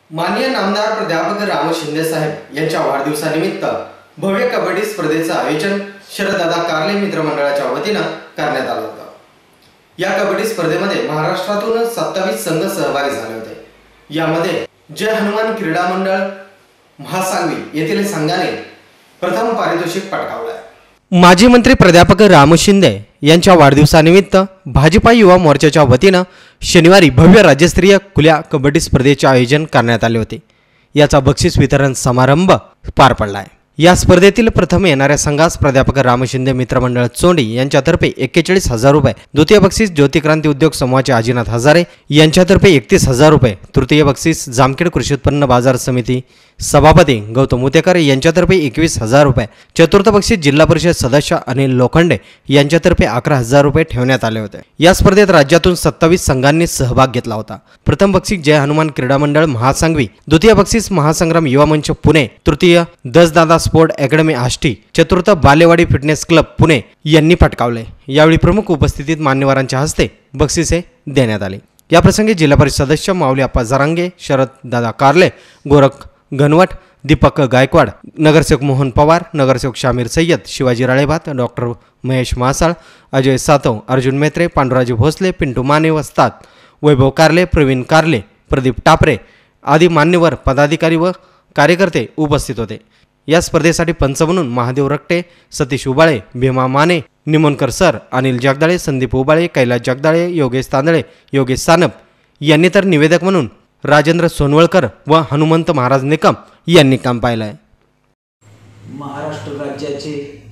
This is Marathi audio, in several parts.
माननीय नामदार प्राध्यापक राम शिंदे साहेब यांच्या वाढदिवसानिमित्त भव्य कबड्डी स्पर्धेचं आयोजन शरददादा कारले मित्रमंडळाच्या वतीनं करण्यात आलं होतं। या कबड्डी स्पर्धेमध्ये महाराष्ट्रातून 27 संघ सहभागी झाले होते। यामध्ये जय हनुमान क्रीडा मंडळ महासांगवी येथील संघाने प्रथम पारितोषिक पटकावलं। माजी मंत्री प्राध्यापक राम शिंदे यांच्या वाढदिवसानिमित्त भाजपा युवा मोर्चाच्या वतीनं शनिवारी भव्य राज्यस्तरीय खुल्या कबड्डी स्पर्धेचे आयोजन करण्यात आले होते। याचा बक्षीस वितरण समारंभ पार पडला आहे। या स्पर्धेतील प्रथम येणाऱ्या संघास प्राध्यापक राम शिंदे मित्रमंडळ चोंडी यांच्यातर्फे 41,000 रुपये, द्वितीय बक्षीस ज्योतिक्रांती उद्योग समूहाचे आजीनाथ हजारे यांच्यातर्फे 31,000 रुपये, तृतीय बक्षीस जामखेड कृषी उत्पन्न बाजार समिती सभापती गौतम मुतेकर यांच्यातर्फे 21,000 रुपये, चतुर्थ बक्षीस जिल्हा परिषद सदस्य अनिल लोखंडे यांच्यातर्फे 11,000 रुपये ठेवण्यात आले होते। या स्पर्धेत राज्यातून 27 संघांनी सहभाग घेतला होता। प्रथम बक्षीस जय हनुमान क्रीडा मंडळ महासांगवी, द्वितीय बक्षीस महासंग्राम युवा मंच पुणे, तृतीय दसदादा स्पोर्ट अकॅडमी आष्टी, चतुर्थ बालेवाडी फिटनेस क्लब पुणे यांनी पटकावले। यावेळी प्रमुख उपस्थितीत मान्यवरांच्या हस्ते बक्षिसे देण्यात आली। या प्रसंगी जिल्हा परिषद सदस्य माऊली अप्पा जरांगे, शरददादा कारले, गोरख घनवट, दीपक गायकवाड, नगरसेवक मोहन पवार, नगरसेवक शामीर सय्यद, शिवाजी राळेभात, डॉक्टर महेश मासाळ, अजय सातव, अर्जुन मेत्रे, पांडुराजे भोसले, पिंटू माने वस्ताद, वैभव कारले, प्रवीण कारले, प्रदीप टापरे आदी मान्यवर पदाधिकारी व कार्यकर्ते उपस्थित होते। या स्पर्धेसाठी पंच म्हणून महादेव रक्टे, सतीश उबाळे, भीमा माने, निमोनकर सर, अनिल जगदाळे, संदीप उबाळे, कैलास जगदाळे, योगेश तांदळे, योगेश सानप यांनी तर निवेदक म्हणून राजेंद्र सोनवळकर व हनुमंत महाराज निकम यांनी काम पाहिलं आहे। महाराष्ट्र राज्याचे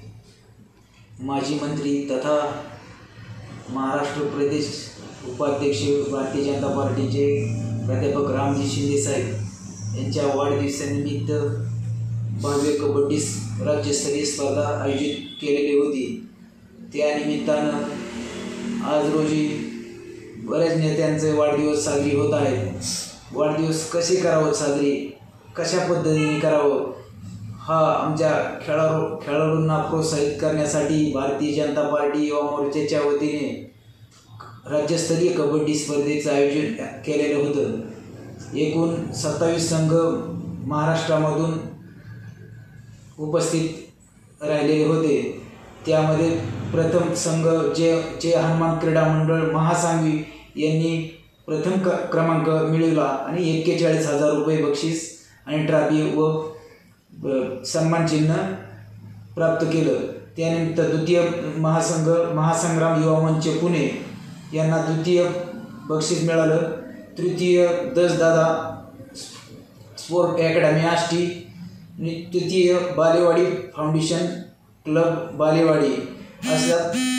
माजी मंत्री तथा महाराष्ट्र प्रदेश उपाध्यक्ष भारतीय जनता पार्टीचे प्राध्यापक रामजी शिंदे साहेब यांच्या वाढदिवसानिमित्त भव्य कबड्डी राज्यस्तरीय स्पर्धा आयोजित केलेली होती। त्या निमित्तानं आज रोजी बऱ्याच नेत्यांचे वाढदिवस साजरी होत आहेत। वाढदिवस कसे करावं साजरी, कशा पद्धतीने करावं हा आमच्या खेळाडूंना प्रोत्साहित करण्यासाठी भारतीय जनता पार्टी युवा मोर्चाच्या वतीने राज्यस्तरीय कबड्डी स्पर्धेचं आयोजन केलेलं होतं। एकूण 27 संघ महाराष्ट्रामधून उपस्थित राहिलेले होते। त्यामध्ये प्रथम संघ जय हनुमान क्रीडा मंडळ महासांगवी यांनी प्रथम क्रमांक मिळवला आणि 41,000 रुपये बक्षीस आणि ट्रॉफी व सन्मान चिन्ह प्राप्त केलं। त्यानंतर द्वितीय महासंघ महासंग्राम युवा मंच पुणे यांना द्वितीय बक्षीस मिळालं। तृतीय दसदादा स्पोर्ट अकॅडमी आष्टी आणि तृतीय बालेवाडी फाउंडेशन क्लब बालेवाडी अशा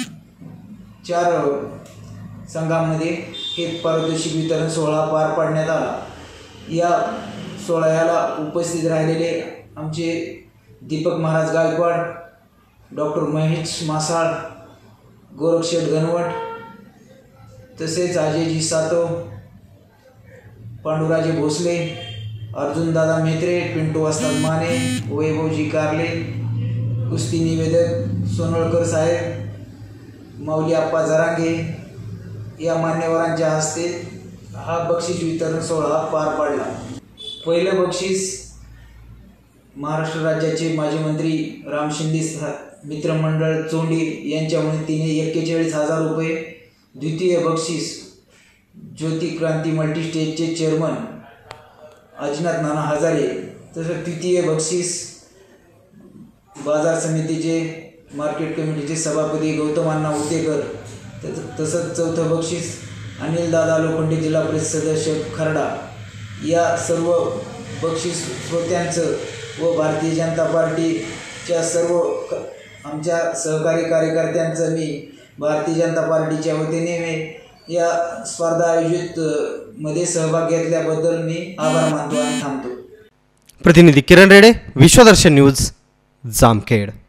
4 संघांमध्ये हे पारितोषिक वितरण सोहळा पार पाडण्यात आला। या सोहळ्याला उपस्थित राहिलेले आमचे दीपक महाराज गायकवाड, डॉक्टर महेश मासाळ, गोरक्षेठ घनवट, तसेच अजयजी सातव, पांडुराजे भोसले, अर्जुनदादा मेत्रे, पिंटू वस्ताद माने, वैभवजी कारले, कुस्ती निवेदक सोनवळकर साहेब, माऊली अप्पा जरांगे या मान्यवरांच्या हस्ते हा बक्षीस वितरण सोहळा पार पडला। पहिलं बक्षीस महाराष्ट्र राज्याचे माजी मंत्री राम शिंदे मित्रमंडळ चोंडी यांच्या वतीने 41,000 रुपये, द्वितीय बक्षीस ज्योतिक्रांती मल्टीस्टेजचे चेअरमन आजीनाथ नाना हजारे, तसंच तृतीय बक्षीस बाजार समितीचे मार्केट कमिटीचे सभापती गौतम अण्णा उतेकर, तसंच चौथं बक्षीस अनिल दादा लोखंडे जिल्हा परिषद सदस्य खरडा। या सर्व बक्षीस श्रोत्यांचं व भारतीय जनता पार्टीच्या सर्व आमच्या सहकारी कार्यकर्त्यांचं मी भारतीय जनता पार्टीच्या वतीने या स्पर्धा आयोजित मध्ये सहभाग घेतल्याबद्दल मी आभार मानतो आणि थांबतो। प्रतिनिधी किरण रेडे, विश्वदर्शन न्यूज, जामखेड।